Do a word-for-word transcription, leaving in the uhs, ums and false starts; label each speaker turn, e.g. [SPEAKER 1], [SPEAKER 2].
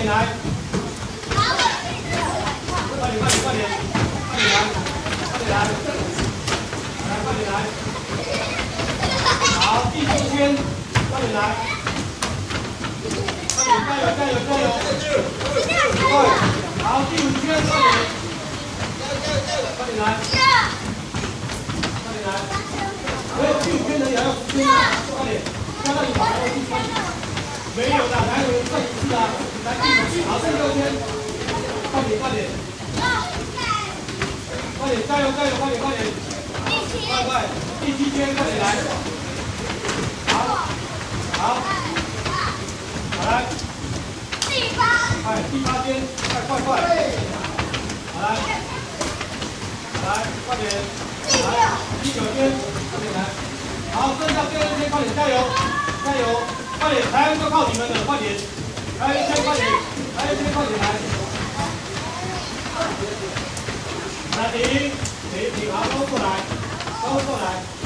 [SPEAKER 1] 点来，快点快点快点，快点来，快点来，来快点来。好，第四圈，快点来，快点加油加油加油！对，好，第五圈快点，快点来，快点来。哎，第五圈的也要十圈，快点，加到你跑到第三。 没有的，来回这一次啊，来第五圈，好，剩六圈，快点快点，快点加油加油，快点快点，快快，第七圈快点来，好，好，好来，第八，哎，第八圈，快快快，好来，来快点，来，第九圈，快点来，好，剩下最后一圈，快点加油，加油。 快点，台湾就靠你们了，快点，还有一圈，快点，还有一圈，快点来，来停，停，停，好，都过来，都过来。